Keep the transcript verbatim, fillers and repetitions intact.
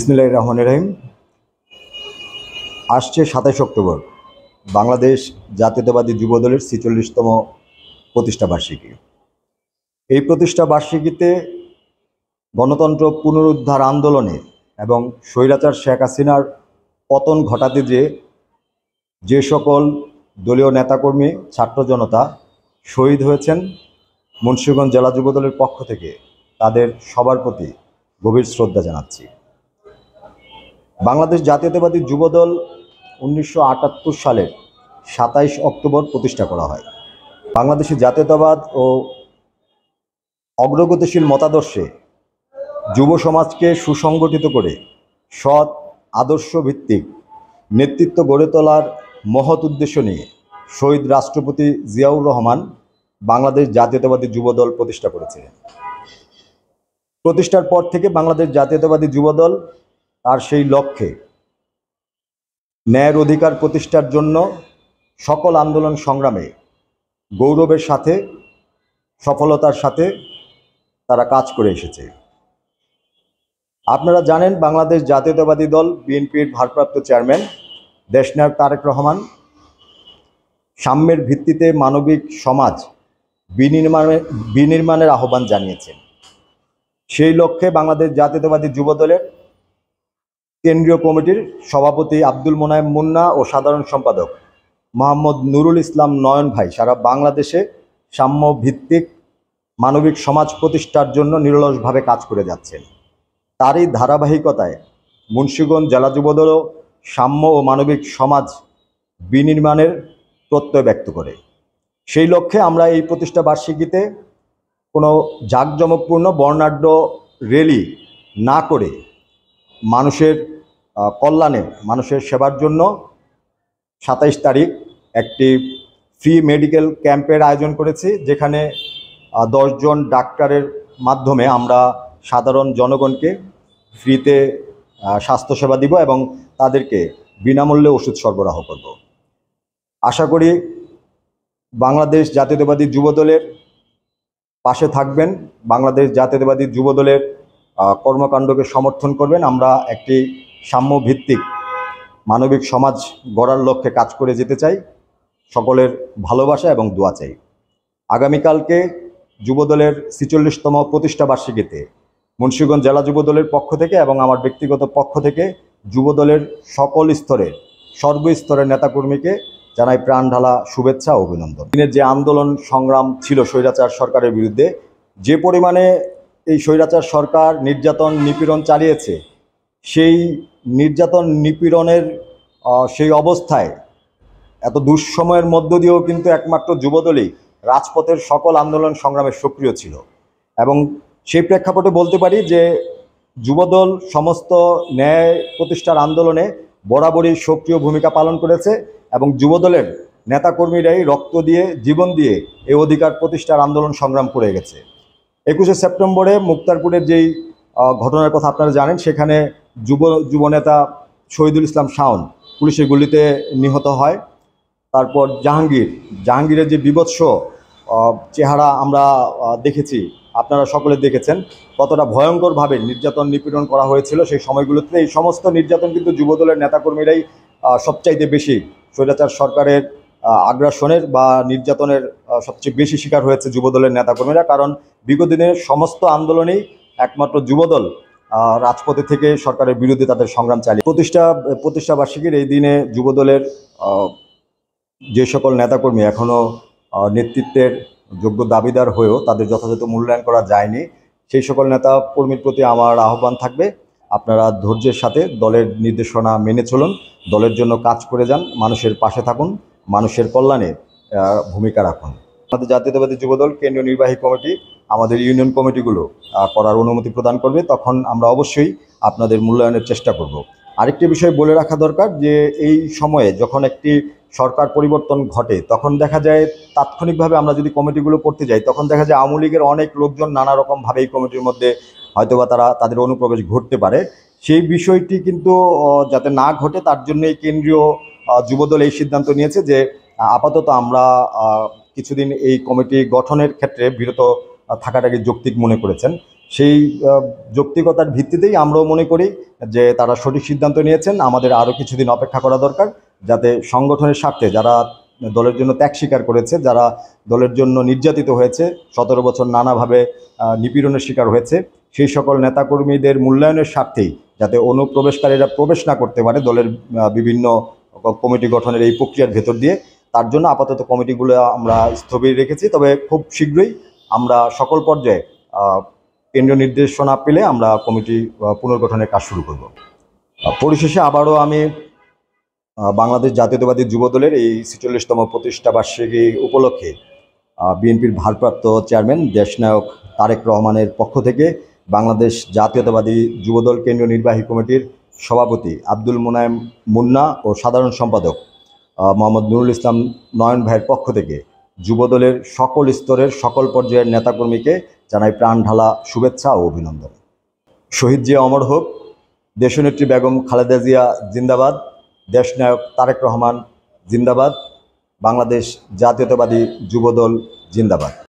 বিসমিল্লাহির রহমানির রহিম। আসছে সাতাইশ অক্টোবর বাংলাদেশ জাতীয়তাবাদী যুবদলের ছেচল্লিশতম প্রতিষ্ঠা বার্ষিকী। এই প্রতিষ্ঠা বার্ষিকীতে গণতন্ত্র পুনরুদ্ধার আন্দোলনে এবং স্বৈরাচার শেখ হাসিনার পতন ঘটাতে যে যে সকল দলীয় নেতাকর্মী ছাত্র জনতা শহীদ হয়েছেন, মুন্সিগঞ্জ জেলা যুবদলের পক্ষ থেকে তাদের সবার প্রতি গভীর শ্রদ্ধা জানাচ্ছি। বাংলাদেশ জাতীয়তাবাদী যুবদল উনিশশো আটাত্তর সালের সাতাইশ অক্টোবর প্রতিষ্ঠা করা হয়। বাংলাদেশি জাতীয়তাবাদ ও অগ্রগতিশীল মতাদর্শে যুব সমাজকে সুসংগঠিত করে সৎ আদর্শ ভিত্তিক নেতৃত্ব গড়ে তোলার মহৎ উদ্দেশ্য নিয়ে শহীদ রাষ্ট্রপতি জিয়াউর রহমান বাংলাদেশ জাতীয়তাবাদী যুবদল প্রতিষ্ঠা করেছিলেন। প্রতিষ্ঠার পর থেকে বাংলাদেশ জাতীয়তাবাদী যুবদল তার সেই লক্ষ্যে ন্যায়ের অধিকার প্রতিষ্ঠার জন্য সকল আন্দোলন সংগ্রামে গৌরবের সাথে সফলতার সাথে তারা কাজ করে এসেছে। আপনারা জানেন, বাংলাদেশ জাতীয়তাবাদী দল বিএনপির ভারপ্রাপ্ত চেয়ারম্যান দেশনায়ক তারেক রহমান সাম্যের ভিত্তিতে মানবিক সমাজ বিনির্মাণে বিনির্মাণের আহ্বান জানিয়েছেন। সেই লক্ষ্যে বাংলাদেশ জাতীয়তাবাদী যুবদলের কেন্দ্রীয় কমিটির সভাপতি আব্দুল মোনায়েম মুন্না ও সাধারণ সম্পাদক মোহাম্মদ নুরুল ইসলাম নয়ন ভাই সারা বাংলাদেশে সাম্য ভিত্তিক মানবিক সমাজ প্রতিষ্ঠার জন্য নিরলসভাবে কাজ করে যাচ্ছেন। তারই ধারাবাহিকতায় মুন্সিগঞ্জ জেলা যুবদলও সাম্য ও মানবিক সমাজ বিনির্মাণের প্রত্যয় ব্যক্ত করে। সেই লক্ষ্যে আমরা এই প্রতিষ্ঠা বার্ষিকীতে কোনো জাঁকজমকপূর্ণ বর্ণাঢ্য র্যালি না করে মানুষের কল্যাণে মানুষের সেবার জন্য সাতাইশ তারিখ একটি ফ্রি মেডিকেল ক্যাম্পের আয়োজন করেছি, যেখানে দশজন ডাক্তারের মাধ্যমে আমরা সাধারণ জনগণকে ফ্রিতে স্বাস্থ্যসেবা দিব এবং তাদেরকে বিনামূল্যে ওষুধ সরবরাহ করব। আশা করি বাংলাদেশ জাতীয়তাবাদী যুবদলের পাশে থাকবেন, বাংলাদেশ জাতীয়তাবাদী যুবদলের কর্মকাণ্ডকে সমর্থন করবেন। আমরা একটি সাম্যভিত্তিক মানবিক সমাজ গড়ার লক্ষ্যে কাজ করে যেতে চাই। সকলের ভালোবাসা এবং দোয়া চাই। আগামীকালকে যুবদলের ছেচল্লিশতম প্রতিষ্ঠা বার্ষিকীতে মুন্সিগঞ্জ জেলা যুবদলের পক্ষ থেকে এবং আমার ব্যক্তিগত পক্ষ থেকে যুবদলের সকল স্তরের সর্বস্তরের নেতাকর্মীকে জানাই প্রাণ ঢালা শুভেচ্ছা ও অভিনন্দন। দিনের যে আন্দোলন সংগ্রাম ছিল স্বৈরাচার সরকারের বিরুদ্ধে, যে পরিমাণে এই স্বৈরাচার সরকার নির্যাতন নিপীড়ন চালিয়েছে, সেই নির্যাতন নিপীড়নের সেই অবস্থায় এত দুঃসময়ের মধ্য দিয়েও কিন্তু একমাত্র যুবদলই রাজপথের সকল আন্দোলন সংগ্রামে সক্রিয় ছিল। এবং সেই প্রেক্ষাপটে বলতে পারি যে যুবদল সমস্ত ন্যায় প্রতিষ্ঠার আন্দোলনে বরাবরই সক্রিয় ভূমিকা পালন করেছে এবং যুবদলের নেতাকর্মীরাই রক্ত দিয়ে জীবন দিয়ে এই অধিকার প্রতিষ্ঠার আন্দোলন সংগ্রাম করে গেছে। একুশে সেপ্টেম্বরে মুক্তারপুরের যেই ঘটনার কথা আপনারা জানেন, সেখানে যুব যুবনেতা শহীদুল ইসলাম শাওন পুলিশের গুলিতে নিহত হয়। তারপর জাহাঙ্গীর জাহাঙ্গীরের যে বিভৎস চেহারা আমরা দেখেছি, আপনারা সকলে দেখেছেন কতটা ভয়ঙ্করভাবে নির্যাতন নিপীড়ন করা হয়েছিল সেই সময়গুলোতে। এই সমস্ত নির্যাতন কিন্তু যুবদলের নেতাকর্মীরাই সবচাইতে বেশি স্বৈরাচার সরকারের আগ্রাসনের বা নির্যাতনের সবচেয়ে বেশি শিকার হয়েছে যুবদলের নেতাকর্মীরা। কারণ বিগত দিনের সমস্ত আন্দোলনেই একমাত্র যুবদল রাজপথে থেকে সরকারের বিরুদ্ধে তাদের সংগ্রাম চালিয়ে প্রতিষ্ঠা প্রতিষ্ঠা বার্ষিকীর এই দিনে যুবদলের যে সকল নেতাকর্মী এখনও নেতৃত্বের যোগ্য দাবিদার হয়েও তাদের যথাযথ মূল্যায়ন করা যায়নি, সেই সকল নেতা কর্মীর প্রতি আমার আহ্বান থাকবে, আপনারা ধৈর্যের সাথে দলের নির্দেশনা মেনে চলুন, দলের জন্য কাজ করে যান, মানুষের পাশে থাকুন, মানুষের কল্যাণে ভূমিকা রাখুন। আমাদের জাতীয়তাবাদী যুবদল কেন্দ্রীয় নির্বাহী কমিটি আমাদের ইউনিয়ন কমিটিগুলো করার অনুমতি প্রদান করবে, তখন আমরা অবশ্যই আপনাদের মূল্যায়নের চেষ্টা করব। আরেকটি বিষয় বলে রাখা দরকার যে এই সময়ে যখন একটি সরকার পরিবর্তন ঘটে, তখন দেখা যায় তাৎক্ষণিকভাবে আমরা যদি কমিটিগুলো করতে যাই, তখন দেখা যায় আওয়ামী লীগের অনেক লোকজন নানা রকমভাবে এই কমিটির মধ্যে হয়তোবা তারা তাদের অনুপ্রবেশ ঘটতে পারে। সেই বিষয়টি কিন্তু যাতে না ঘটে তার জন্যই কেন্দ্রীয় যুবদল এই সিদ্ধান্ত নিয়েছে যে আপাতত আমরা কিছুদিন এই কমিটি গঠনের ক্ষেত্রে বিরত থাকাটাকে যৌক্তিক মনে করেছেন। সেই যৌক্তিকতার ভিত্তিতেই আমরাও মনে করি যে তারা সঠিক সিদ্ধান্ত নিয়েছেন। আমাদের আরও কিছুদিন অপেক্ষা করা দরকার, যাতে সংগঠনের স্বার্থে যারা দলের জন্য ত্যাগ স্বীকার করেছে, যারা দলের জন্য নির্যাতিত হয়েছে, সতেরো বছর নানাভাবে নিপীড়নের শিকার হয়েছে, সেই সকল নেতাকর্মীদের মূল্যায়নের স্বার্থেই যাতে অনুপ্রবেশকারীরা প্রবেশ না করতে পারে দলের বিভিন্ন কমিটি গঠনের এই প্রক্রিয়ার ভেতর দিয়ে, তার জন্য আপাতত কমিটিগুলো আমরা স্থবির রেখেছি। তবে খুব শীঘ্রই আমরা সকল পর্যায়ে কেন্দ্রীয় নির্দেশনা পেলে আমরা কমিটি পুনর্গঠনের কাজ শুরু করব। পরিশেষে আবারও আমি বাংলাদেশ জাতীয়তাবাদী যুবদলের এই ছেচল্লিশতম প্রতিষ্ঠা বার্ষিকী উপলক্ষে বিএনপির ভারপ্রাপ্ত চেয়ারম্যান দেশনায়ক তারেক রহমানের পক্ষ থেকে বাংলাদেশ জাতীয়তাবাদী যুবদল কেন্দ্রীয় নির্বাহী কমিটির সভাপতি আব্দুল মোনায়েম মুন্না ও সাধারণ সম্পাদক মোহাম্মদ নুরুল ইসলাম নয়ন ভাইয়ের পক্ষ থেকে যুবদলের সকল স্তরের সকল পর্যায়ের নেতাকর্মীকে জানাই প্রাণ ঢালা শুভেচ্ছা ও অভিনন্দন। শহীদ জিয়া অমর হোক, দেশনেত্রী বেগম খালেদা জিয়া জিন্দাবাদ, দেশনায়ক তারেক রহমান জিন্দাবাদ, বাংলাদেশ জাতীয়তাবাদী যুবদল জিন্দাবাদ।